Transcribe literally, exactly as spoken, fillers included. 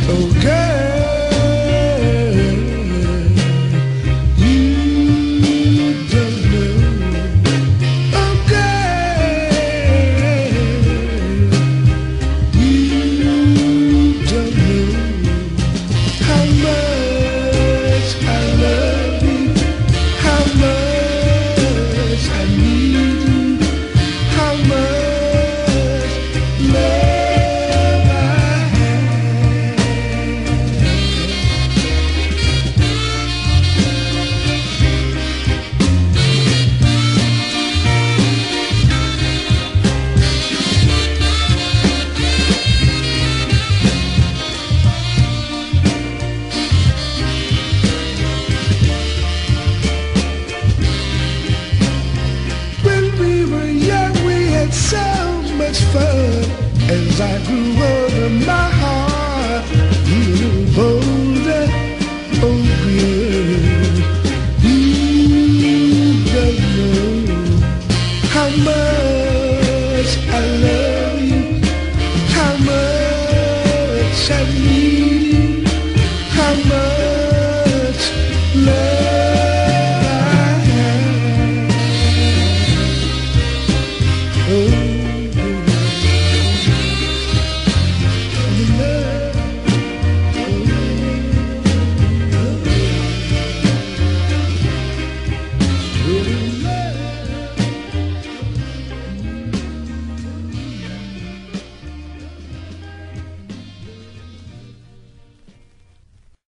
Oh girl, you don't know. Oh girl, you don't know how much I love you, how much I need you, how much love I have. When we were young, we had so much fun. As I grew up,